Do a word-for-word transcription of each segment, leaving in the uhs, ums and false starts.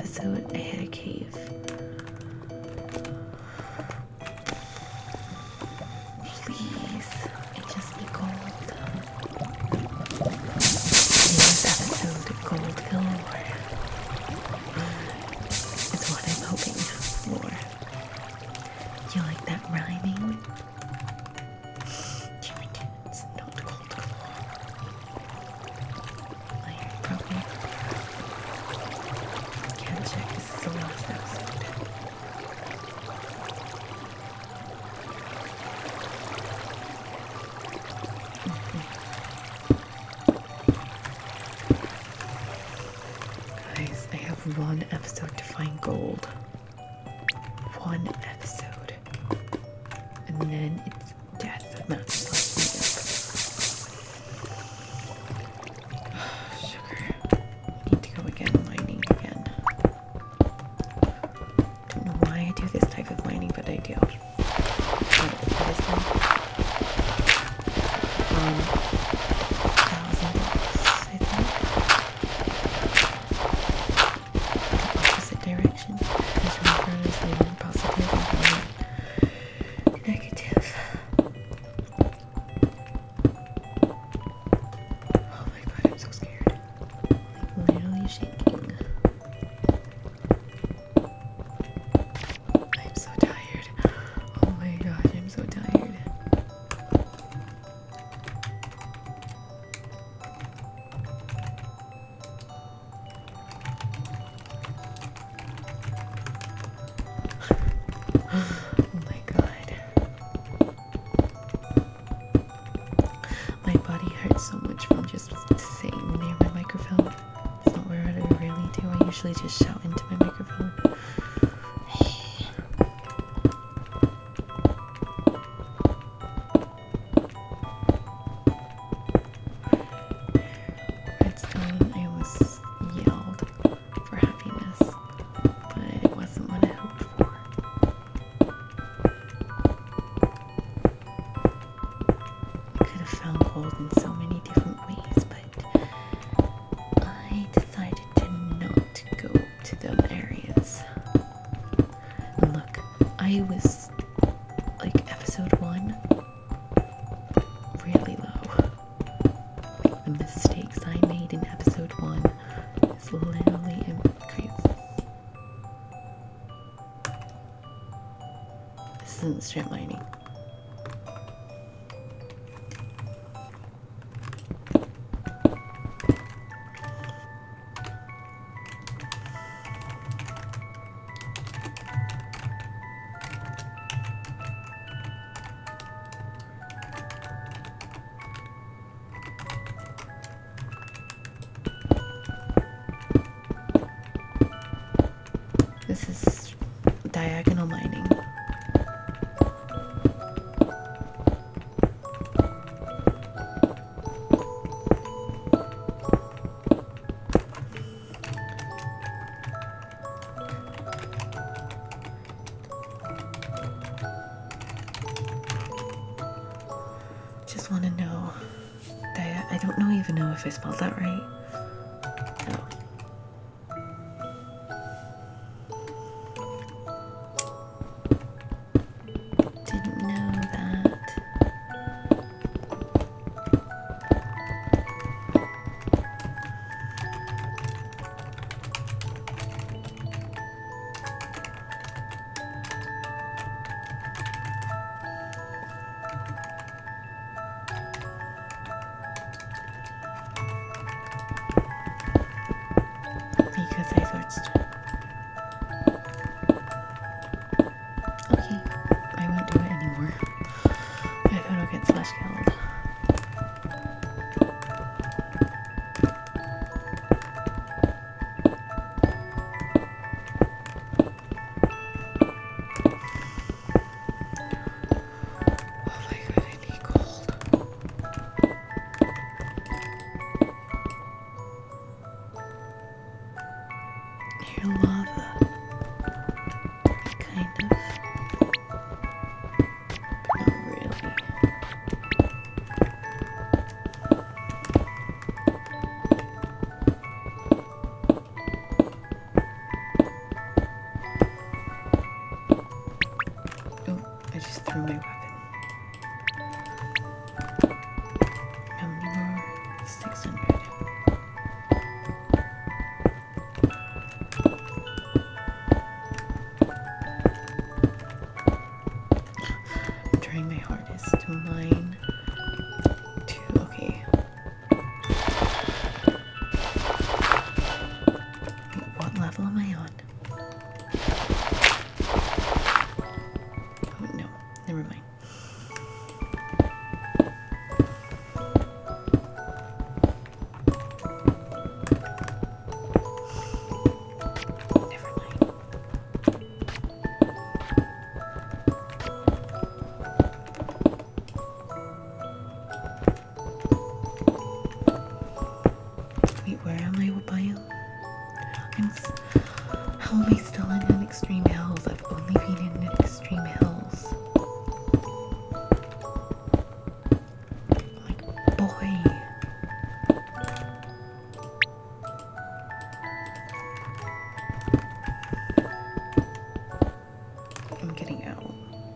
episode, I hit a cave. Please, it just be gold. In this episode, gold galore. It's what I'm hoping for. You like that rhyming? Damn it, it's not gold galore. I probably can't check. This is the last episode. Guys, I have one episode to find gold. One episode. And then it's death match. Sugar. I need to go again, mining again. Don't know why I do this type of mining, but I do. What, what is that? Um, thousand bucks, I think. The opposite direction. Because remember, there's the positive and the negative. Oh my god, I'm so scared. Like, literally shaking. I'm so tired. Oh my gosh, I'm so tired. Oh my god. My body hurts so much from just sitting near my microphone. It's not what I really do. I usually just shout into my microphone. Redstone, I almost yelled for happiness, but it wasn't what I hoped for. I could have found gold in so many different ways, but I decided to not go to them areas. And look, I was like episode one, really low. Like the mistakes I made in episode one is literally crazy. This isn't strip mining. This is diagonal mining. Just want to know, dia I don't know even know if I spelled that right. No. Didn't know that. Because I searched. Okay, I won't do it anymore. I thought I'll get slash killed. Oh my god, I need gold. Your lava. Kind of. But not really. level am I on? Oh no, never mind. Wait, where am I with bio? I'm s How am I still in an extreme hills? I've only been in an extreme hills. Like, boy. I'm getting out.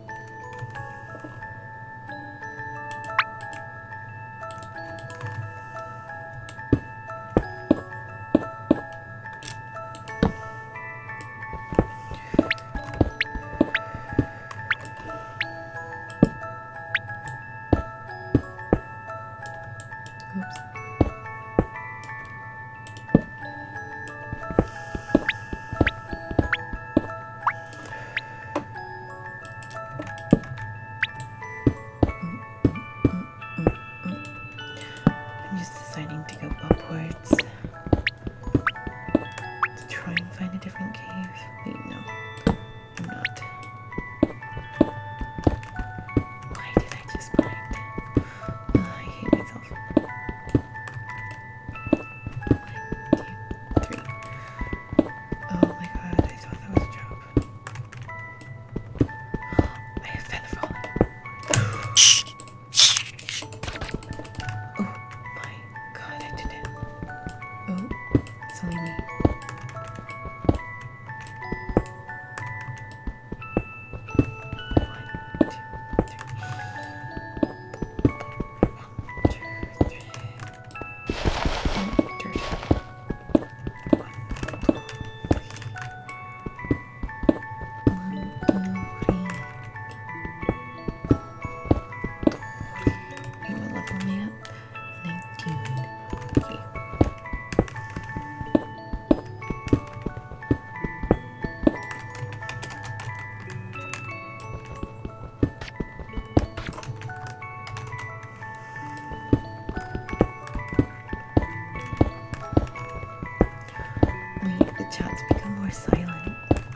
Oops. I'm just deciding to go upwards to try and find a different cave. Wait, no, I'm not. Why did I just mind? Oh, I hate myself. One, two, three. Oh my god, I thought that was a drop. I have feather falling. Oh my god, I did it. Oh, it's only me. One, two, three. One, two, three. Oh, dirt. One, two, three. One, two, three. Okay, what level am I at? nineteen. Okay. Wait, the chat's become more silent.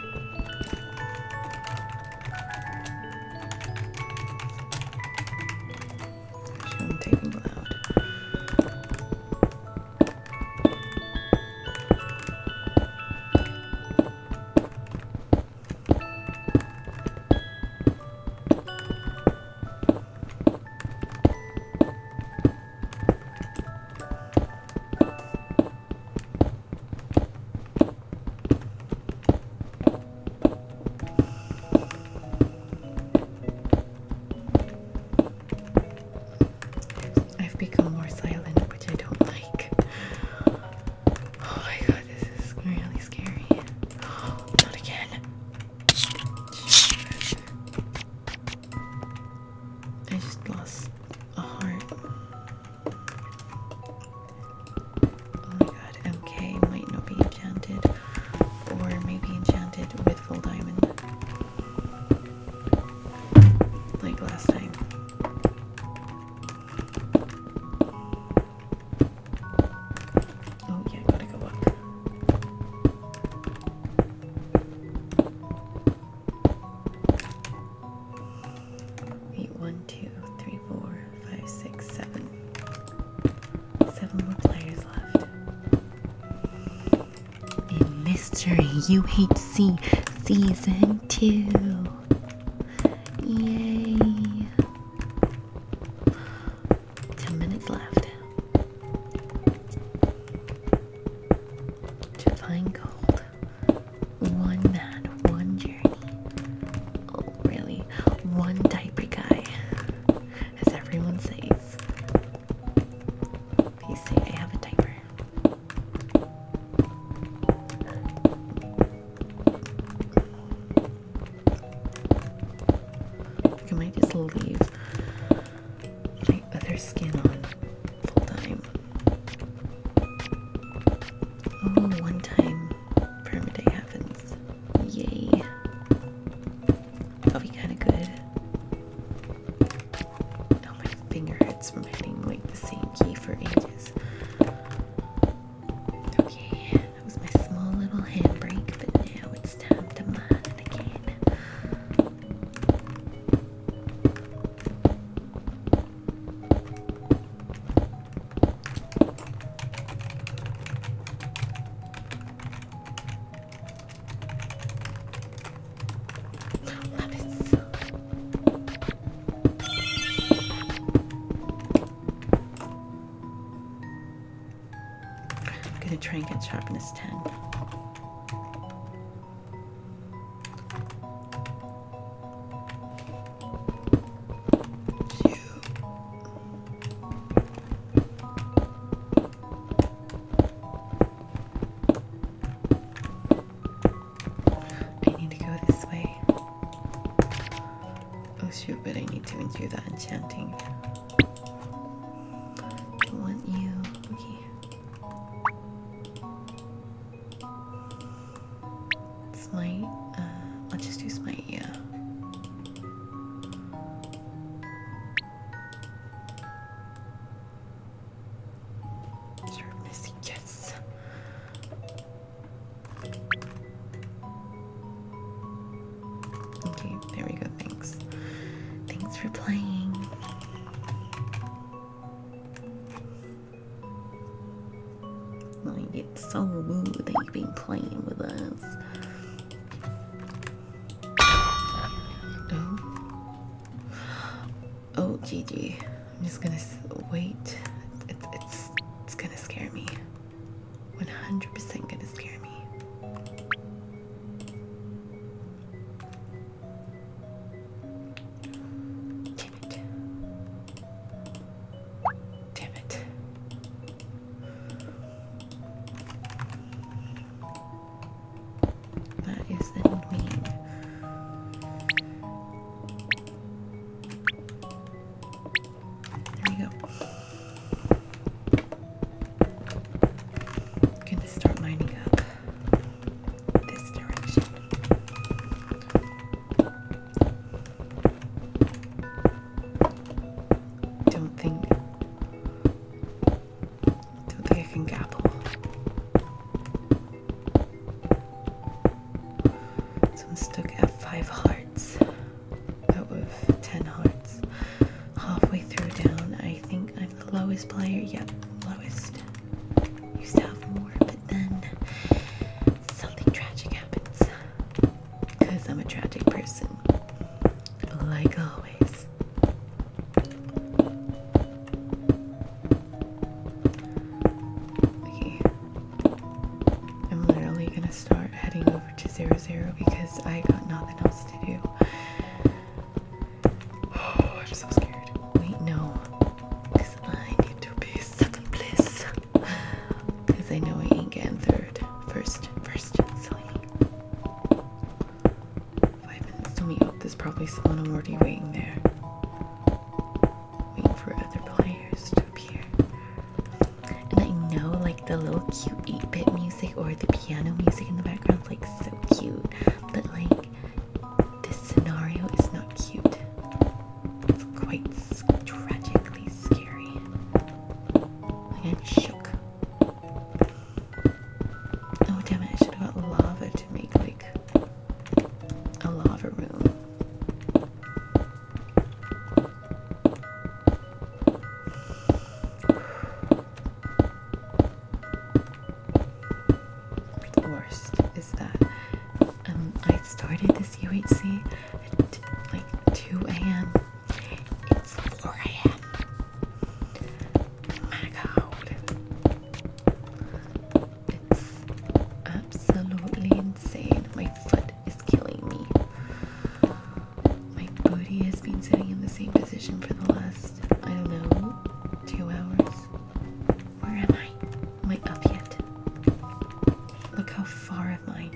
Actually, I'm typing loud. I've become more silent, which I don't like. Oh my god, this is really scary. Not again. I just lost a heart. Oh my god, M K might not be enchanted, or maybe enchanted with full diamond. Like last time. Oh yeah, gotta go up. Eight, one, two, three, four, five, six, seven. Seven more players left. In Mystery U H C Season two. Yay! Ten minutes left. To find gold. One man, one journey. Oh, really? One diaper guy. As everyone says. They say I have a diaper. I might just sharpness ten. But I need to undo that enchanting. I want you. Okay. Smite. Uh, let's just do smite, yeah. Sharpness, yes. Okay, there we go, thanks. Thanks for playing. Like, it's so woo that you've been playing with us. Oh. Oh, G G. I'm just gonna s wait. It's, it's, it's gonna scare me. one hundred percent gonna scare me. Player, yep, lowest. Used to have more, but then something tragic happens. Because I'm a tragic person. Like always. Okay. I'm literally gonna start heading over to zero zero because I got nothing else to do. Oh, I'm so scared. Wait, no. I know I ain't getting third. First, first, silly me. Five minutes to meet up. There's probably someone already waiting there. Waiting for other players to appear. And I know, like, the little cute eight bit music or the piano music in the background is, like, so cute. But, like, this scenario is not cute. It's quite tragically scary. Like, I'm shook. U H C at like two A M It's four A M My God. It's absolutely insane. My foot is killing me. My booty has been sitting in the same position for the last, I don't know, two hours. Where am I? Am I up yet? Look how far I've mined.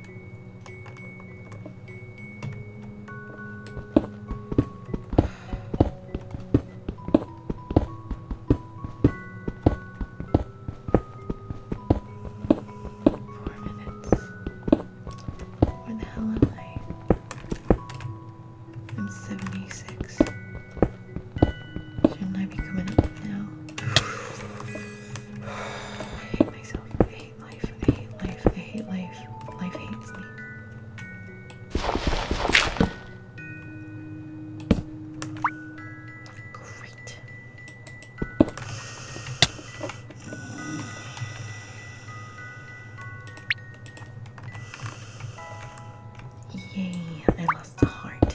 Yay, I lost a heart.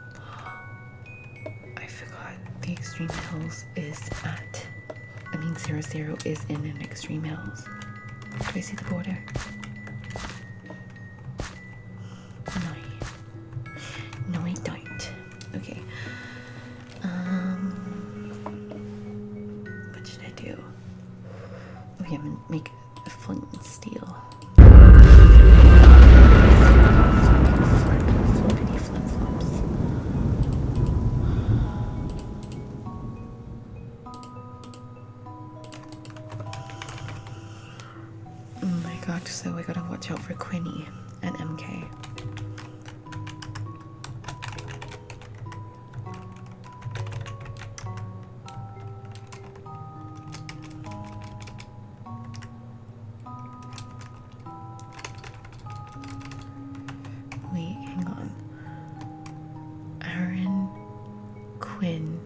I forgot the extreme hills is at, I mean, zero zero is in an extreme hills. Do I see the border? No. No, I don't. Okay. Um, what should I do? Okay, I'm gonna make a flint and steel. Flippity flip flops. Oh my god, so I gotta watch out for Quinny and M K. Wait, hang on. Aaron, Quinn.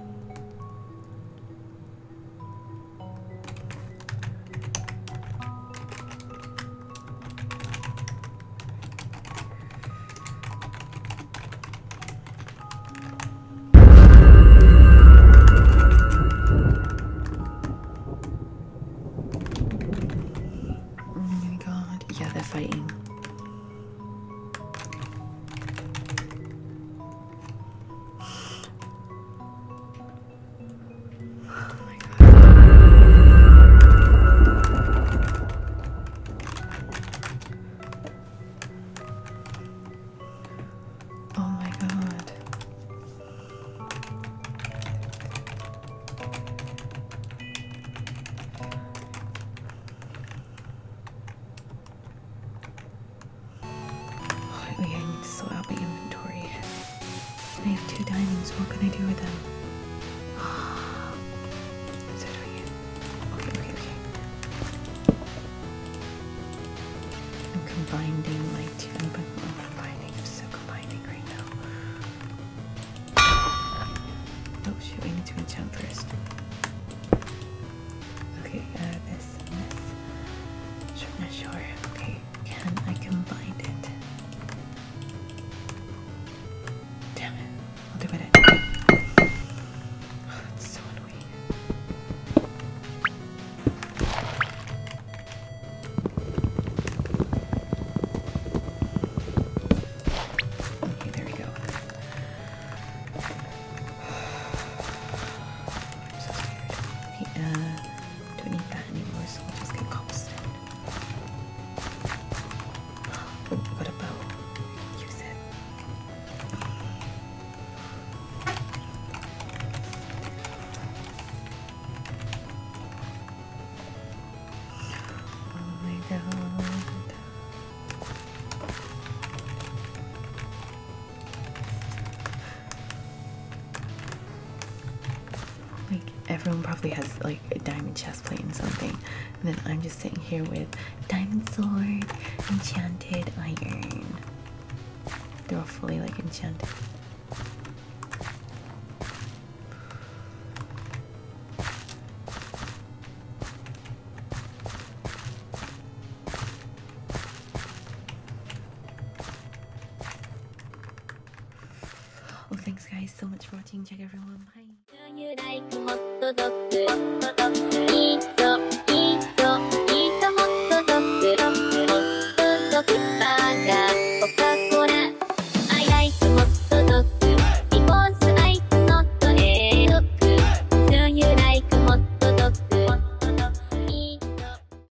Oh my god, yeah, they're fighting. Oh my god. Oh, wait, I need to sort out my inventory. I have two diamonds. What can I do with them? So do I get... Okay, okay, okay. I'm combining my two. I'm combining. I'm so combining right now. Oh shoot, I need to enchant first. Okay, uh, this and this. Sure, not sure. Okay, can I combine it? Damn it. I'll do it. Oh, that's so annoying. Okay, there we go. I'm so scared. Okay, uh, don't need that anymore, so we'll just get cobblestone. Oh, I got a bow. Use it. Oh my god. Like, everyone probably has like a diamond chest plate and something, and then I'm just sitting here with diamond sword, enchanted iron. They're all fully like enchanted. Well, thanks guys so much for watching. Check everyone. Bye. You like hot dog, hot dog,